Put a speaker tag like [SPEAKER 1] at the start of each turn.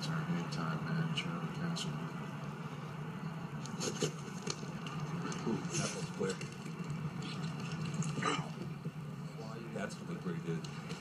[SPEAKER 1] return anytime, man. Charlie Castle.
[SPEAKER 2] Ooh, that was quick. That's what the great did.